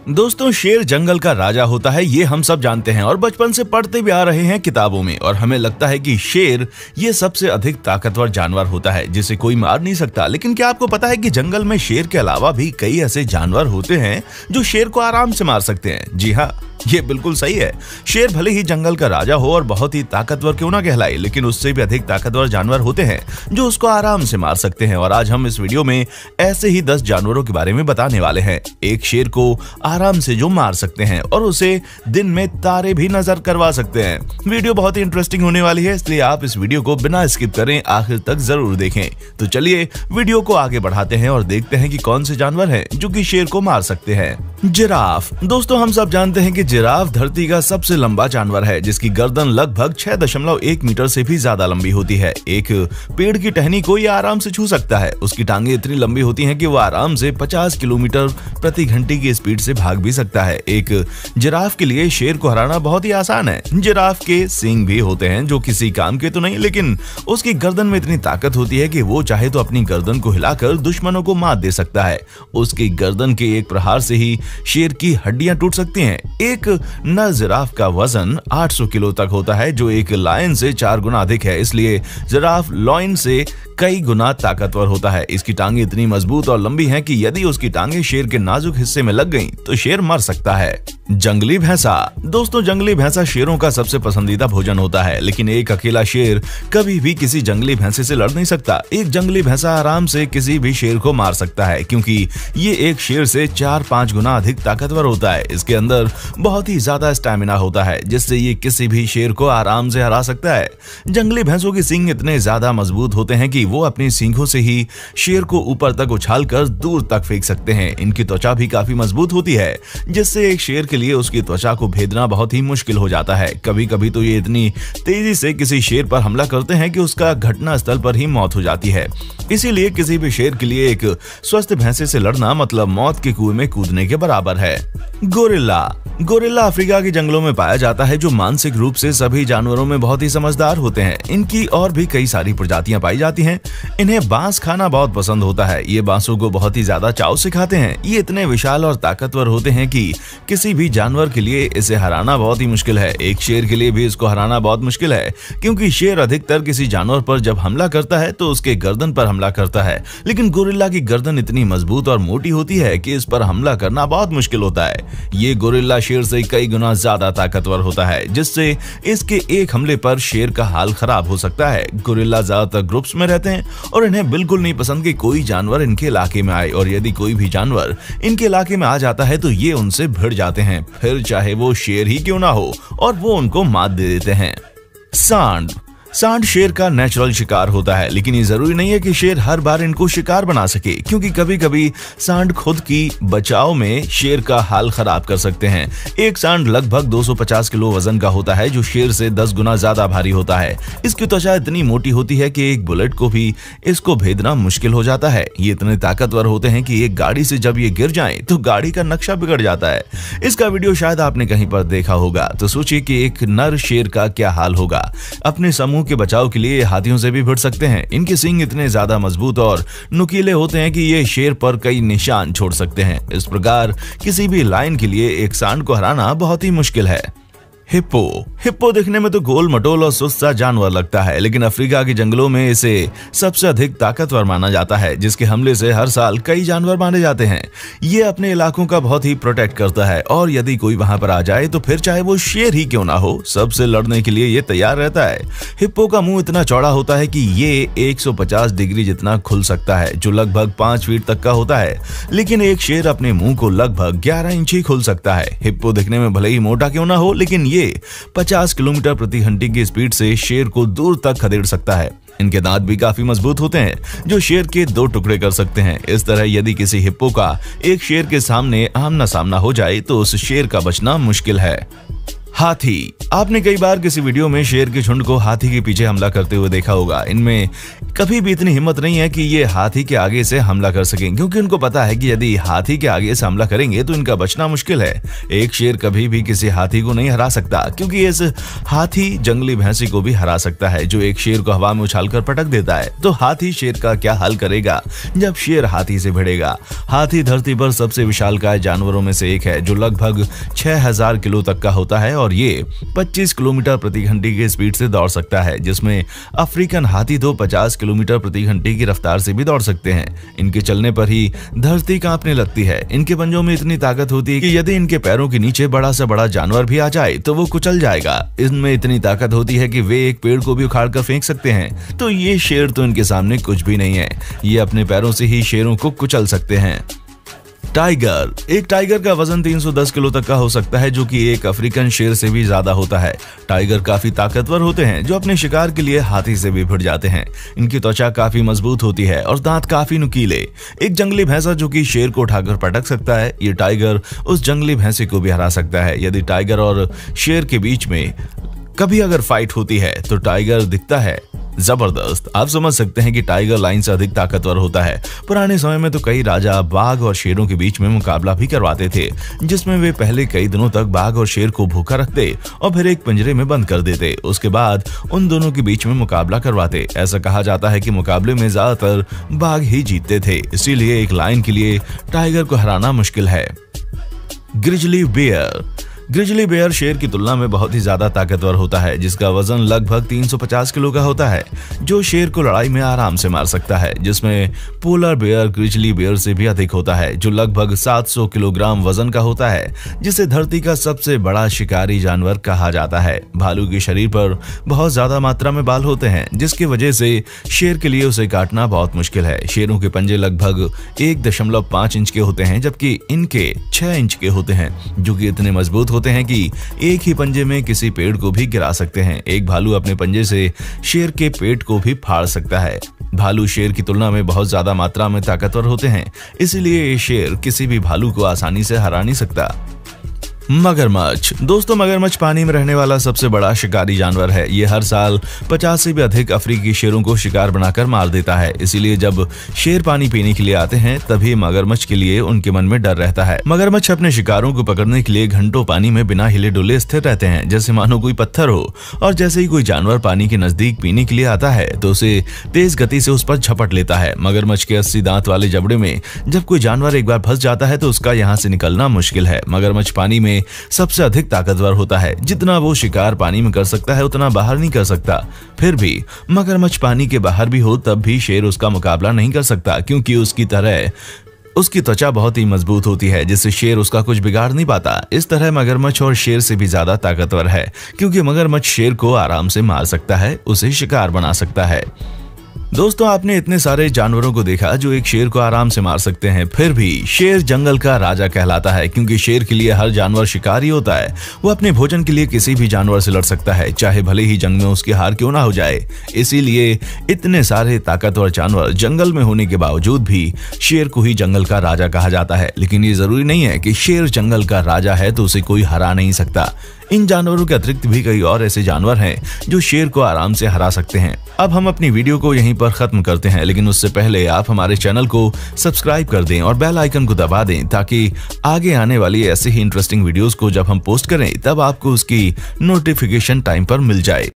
दोस्तों, शेर जंगल का राजा होता है, ये हम सब जानते हैं और बचपन से पढ़ते भी आ रहे हैं किताबों में। और हमें लगता है कि शेर ये सबसे अधिक ताकतवर जानवर होता है जिसे कोई मार नहीं सकता। लेकिन क्या आपको पता है कि जंगल में शेर के अलावा भी कई ऐसे जानवर होते हैं जो शेर को आराम से मार सकते हैं? जी हाँ, ये बिल्कुल सही है। शेर भले ही जंगल का राजा हो और बहुत ही ताकतवर क्यों ना कहलाए, लेकिन उससे भी अधिक ताकतवर जानवर होते हैं जो उसको आराम से मार सकते हैं। और आज हम इस वीडियो में ऐसे ही 10 जानवरों के बारे में बताने वाले हैं, एक शेर को आराम से जो मार सकते हैं और उसे दिन में तारे भी नजर करवा सकते हैं। वीडियो बहुत ही इंटरेस्टिंग होने वाली है, इसलिए आप इस वीडियो को बिना स्किप करें आखिर तक जरूर देखें। तो चलिए वीडियो को आगे बढ़ाते हैं और देखते हैं कि कौन से जानवर हैं जो कि शेर को मार सकते हैं। जिराफ। दोस्तों, हम सब जानते हैं कि जिराफ धरती का सबसे लंबा जानवर है जिसकी गर्दन लगभग 6.1 मीटर से भी ज्यादा लंबी होती है। एक पेड़ की टहनी को यह आराम से छू सकता है। उसकी टांगे इतनी लंबी होती हैं कि वो आराम से 50 किलोमीटर प्रति घंटे की स्पीड से भाग भी सकता है। एक जिराफ के लिए शेर को हराना बहुत ही आसान है। जिराफ के सींग भी होते हैं जो किसी काम के तो नहीं, लेकिन उसकी गर्दन में इतनी ताकत होती है कि वो चाहे तो अपनी गर्दन को हिलाकर दुश्मनों को मात दे सकता है। उसकी गर्दन के एक प्रहार से ही शेर की हड्डियां टूट सकती हैं। एक नर जिराफ का वजन 800 किलो तक होता है जो एक लायन से 4 गुना अधिक है, इसलिए जिराफ लायन से कई गुना ताकतवर होता है। इसकी टांगे इतनी मजबूत और लंबी हैं कि यदि उसकी टांगे शेर के नाजुक हिस्से में लग गईं तो शेर मर सकता है। जंगली भैंसा। दोस्तों, जंगली भैंसा शेरों का सबसे पसंदीदा भोजन होता है, लेकिन एक अकेला शेर कभी भी किसी जंगली भैंसे से लड़ नहीं सकता। एक जंगली भैंसा आराम से किसी भी शेर को मार सकता है क्योंकि ये एक शेर से 4-5 गुना अधिक ताकतवर होता है। इसके अंदर बहुत ही ज्यादा स्टैमिना होता है जिससे ये किसी भी शेर को आराम से हरा सकता है। जंगली भैंसों के सींग इतने ज्यादा मजबूत होते हैं कि वो अपनी सींगों से ही शेर को ऊपर तक उछालकर दूर तक फेंक सकते हैं। इनकी त्वचा भी काफी मजबूत होती है जिससे एक शेर के लिए उसकी त्वचा को भेदना बहुत ही मुश्किल हो जाता है। कभी कभी तो ये इतनी तेजी से किसी शेर पर हमला करते हैं कि उसका घटना स्थल पर ही मौत हो जाती है। इसीलिए किसी भी शेर के लिए एक स्वस्थ भैंसे से लड़ना मतलब मौत के कुएं में कूदने के बराबर है। गोरिल्ला। गोरिल्ला अफ्रीका के जंगलों में पाया जाता है जो मानसिक रूप से सभी जानवरों में बहुत ही समझदार होते हैं। इनकी और भी कई सारी प्रजातियां पाई जाती हैं। इन्हें बांस खाना बहुत पसंद होता है। ये बांसों को बहुत ही ज्यादा चाव से खाते हैं। ये इतने विशाल और ताकतवर होते हैं कि किसी भी जानवर के लिए इसे हराना बहुत ही मुश्किल है। एक शेर के लिए भी इसको हराना बहुत मुश्किल है क्योंकि शेर अधिकतर किसी जानवर पर जब हमला करता है तो उसके गर्दन पर हमला करता है, लेकिन गोरिल्ला की गर्दन इतनी मजबूत और मोटी होती है कि इस पर हमला करना बहुत मुश्किल होता है। ये गोरिल्ला शेर से कई गुना ज्यादा ताकतवर होता है जिससे इसके एक हमले पर शेर का हाल खराब हो सकता है। गोरिल्ला ज्यादातर ग्रुप्स में रहते हैं और इन्हें बिल्कुल नहीं पसंद कि कोई जानवर इनके इलाके में आए, और यदि कोई भी जानवर इनके इलाके में आ जाता है तो ये उनसे भिड़ जाते हैं, फिर चाहे वो शेर ही क्यों ना हो, और वो उनको मात दे देते हैं। सांड। सांड शेर का नेचुरल शिकार होता है, लेकिन ये जरूरी नहीं है कि शेर हर बार इनको शिकार बना सके क्योंकि कभी कभी सांड खुद की बचाव में शेर का हाल खराब कर सकते हैं। एक सांड लगभग 250 किलो वजन का होता है जो शेर से 10 गुना ज्यादा भारी होता है। इसकी त्वचा इतनी मोटी होती है कि एक बुलेट को भी इसको भेदना मुश्किल हो जाता है। ये इतने ताकतवर होते हैं कि एक गाड़ी से जब ये गिर जाए तो गाड़ी का नक्शा बिगड़ जाता है। इसका वीडियो शायद आपने कहीं पर देखा होगा, तो सोचिए कि एक नर शेर का क्या हाल होगा। अपने समूह के बचाव के लिए हाथियों से भी भिड़ सकते हैं। इनके सींग इतने ज्यादा मजबूत और नुकीले होते हैं कि ये शेर पर कई निशान छोड़ सकते हैं। इस प्रकार किसी भी लायन के लिए एक सांड को हराना बहुत ही मुश्किल है। हिप्पो। हिप्पो दिखने में तो गोल मटोल और सुस्त सा जानवर लगता है, लेकिन अफ्रीका के जंगलों में इसे सबसे अधिक ताकतवर माना जाता है जिसके हमले से हर साल कई जानवर मारे जाते हैं। ये अपने इलाकों का बहुत ही प्रोटेक्ट करता है और यदि कोई वहां पर आ जाए तो फिर चाहे वो शेर ही क्यों ना हो, सबसे लड़ने के लिए ये तैयार रहता है। हिप्पो का मुंह इतना चौड़ा होता है कि ये 150 डिग्री जितना खुल सकता है जो लगभग 5 फीट तक का होता है, लेकिन एक शेर अपने मुंह को लगभग 11 इंच ही खुल सकता है। हिप्पो दिखने में भले ही मोटा क्यों ना हो, लेकिन ये 50 किलोमीटर प्रति घंटे की स्पीड से शेर को दूर तक खदेड़ सकता है। इनके दांत भी काफी मजबूत होते हैं जो शेर के 2 टुकड़े कर सकते हैं। इस तरह यदि किसी हिप्पो का एक शेर के सामने आमना सामना हो जाए तो उस शेर का बचना मुश्किल है। हाथी। आपने कई बार किसी वीडियो में शेर के झुंड को हाथी के पीछे हमला करते हुए देखा होगा। इनमें कभी भी इतनी हिम्मत नहीं है कि ये हाथी के आगे से हमला कर सकें, क्योंकि उनको पता है कि यदि हाथी के आगे से हमला करेंगे तो इनका बचना मुश्किल है। एक शेर कभी भी किसी हाथी को नहीं हरा सकता, क्योंकि इस हाथी जंगली भैंसी को भी हरा सकता है, जो एक शेर को हवा में उछालकर पटक देता है। तो हाथी शेर का क्या हाल करेगा जब शेर हाथी से भिड़ेगा। हाथी धरती पर सबसे विशालकाय जानवरों में से एक है, जो लगभग 6000 किलो तक का होता है और ये 25 किलोमीटर प्रति घंटे की स्पीड से दौड़ सकता है, जिसमें अफ्रीकन हाथी तो 50 किलोमीटर प्रति घंटे की रफ्तार से भी दौड़ सकते हैं। इनके चलने पर ही धरती कांपने लगती है। इनके पंजों में इतनी ताकत होती है कि यदि इनके पैरों के नीचे बड़ा से बड़ा जानवर भी आ जाए तो वो कुचल जाएगा। इनमें इतनी ताकत होती है कि वे एक पेड़ को भी उखाड़ कर फेंक सकते हैं। तो ये शेर तो इनके सामने कुछ भी नहीं है। ये अपने पैरों से ही शेरों को कुचल सकते हैं। टाइगर। एक टाइगर का वजन 310 किलो तक का हो सकता है, जो कि एक अफ्रीकन शेर से भी ज्यादा होता है। टाइगर काफी ताकतवर होते हैं, जो अपने शिकार के लिए हाथी से भी भिड़ जाते हैं। इनकी त्वचा काफी मजबूत होती है और दांत काफी नुकीले। एक जंगली भैंसा जो कि शेर को उठाकर पटक सकता है, ये टाइगर उस जंगली भैंसे को भी हरा सकता है। यदि टाइगर और शेर के बीच में कभी अगर फाइट होती है तो टाइगर दिखता है जबरदस्त। आप समझ सकते हैं कि टाइगर लाइन से अधिक ताकतवर होता है। पुराने समय में तो कई राजा बाघ और शेरों के बीच में मुकाबला भी करवाते थे, जिसमें वे पहले कई दिनों तक बाघ और शेर को भूखा रखते और फिर एक पिंजरे में बंद कर देते। उसके बाद उन दोनों के बीच में मुकाबला करवाते। ऐसा कहा जाता है कि मुकाबले में ज्यादातर बाघ ही जीतते थे, इसीलिए एक लाइन के लिए टाइगर को हराना मुश्किल है। Grizzly bear. ग्रिजली बेयर शेर की तुलना में बहुत ही ज्यादा ताकतवर होता है, जिसका वजन लगभग 350 किलो का होता है, जो शेर को लड़ाई में आराम से मार सकता है। जिसमें पोलर बेयर ग्रिजली बेयर से भी अधिक होता है, जो लगभग 700 किलोग्राम वजन का होता है, जिसे धरती का सबसे बड़ा शिकारी जानवर कहा जाता है। भालू के शरीर पर बहुत ज्यादा मात्रा में बाल होते हैं, जिसकी वजह से शेर के लिए उसे काटना बहुत मुश्किल है। शेरों के पंजे लगभग 1.5 इंच के होते हैं, जबकि इनके 6 इंच के होते हैं, जो कि इतने मजबूत होते हैं कि एक ही पंजे में किसी पेड़ को भी गिरा सकते हैं। एक भालू अपने पंजे से शेर के पेट को भी फाड़ सकता है। भालू शेर की तुलना में बहुत ज्यादा मात्रा में ताकतवर होते हैं, इसलिए ये शेर किसी भी भालू को आसानी से हरा नहीं सकता। मगरमच्छ। दोस्तों, मगरमच्छ पानी में रहने वाला सबसे बड़ा शिकारी जानवर है। ये हर साल 50 से भी अधिक अफ्रीकी शेरों को शिकार बनाकर मार देता है। इसीलिए जब शेर पानी पीने के लिए आते हैं तभी मगरमच्छ के लिए उनके मन में डर रहता है। मगरमच्छ अपने शिकारों को पकड़ने के लिए घंटों पानी में बिना हिले डुले स्थिर रहते हैं, जैसे मानो कोई पत्थर हो। और जैसे ही कोई जानवर पानी के नजदीक पीने के लिए आता है तो उसे तेज गति से उस पर झपट लेता है। मगरमच्छ के 80 दांत वाले जबड़े में जब कोई जानवर एक बार फंस जाता है तो उसका यहाँ से निकलना मुश्किल है। मगरमच्छ पानी में सबसे अधिक ताकतवर होता है। जितना वो शिकार पानी में कर सकता है उतना बाहर नहीं कर सकता। फिर भी मगरमच्छ पानी के बाहर भी हो तब भी शेर उसका मुकाबला नहीं कर सकता, क्योंकि उसकी त्वचा बहुत ही मजबूत होती है, जिससे शेर उसका कुछ बिगाड़ नहीं पाता। इस तरह मगरमच्छ और शेर से भी ज्यादा ताकतवर है, क्योंकि मगरमच्छ शेर को आराम से मार सकता है, उसे शिकार बना सकता है। दोस्तों, आपने इतने सारे जानवरों को देखा जो एक शेर को आराम से मार सकते हैं, फिर भी शेर जंगल का राजा कहलाता है, क्योंकि शेर के लिए हर जानवर शिकारी होता है। वो अपने भोजन के लिए किसी भी जानवर से लड़ सकता है, चाहे भले ही जंग में उसकी हार क्यों ना हो जाए। इसीलिए इतने सारे ताकतवर जानवर जंगल में होने के बावजूद भी शेर को ही जंगल का राजा कहा जाता है। लेकिन ये जरूरी नहीं है कि शेर जंगल का राजा है तो उसे कोई हरा नहीं सकता। इन जानवरों के अतिरिक्त भी कई और ऐसे जानवर हैं जो शेर को आराम से हरा सकते हैं। अब हम अपनी वीडियो को यहीं पर खत्म करते हैं, लेकिन उससे पहले आप हमारे चैनल को सब्सक्राइब कर दें और बेल आइकन को दबा दें, ताकि आगे आने वाली ऐसे ही इंटरेस्टिंग वीडियोस को जब हम पोस्ट करें तब आपको उसकी नोटिफिकेशन टाइम पर मिल जाए।